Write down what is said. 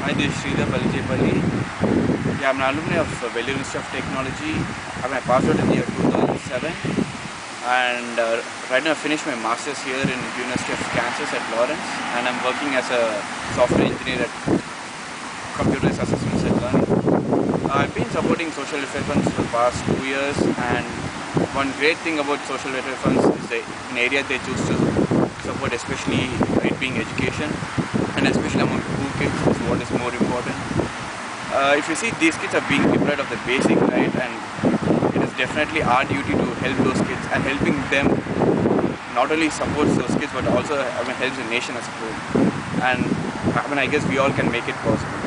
Hi, this is Sridhar Balijepalli. Yeah, I'm an alumni of Vellore Institute of Technology. I passed out in the year 2007, and right now I finished my master's here in University of Kansas at Lawrence, and I'm working as a software engineer at Computerized Assessments at Learning. I've been supporting social welfare funds for the past 2 years, and one great thing about social welfare funds is an area they choose to support, especially it being education, and especially among poor kids is what is more important. If you see, these kids are being deprived of the basic right, and it is definitely our duty to help those kids, and helping them not only supports those kids but also helps the nation as a whole. And I guess we all can make it possible.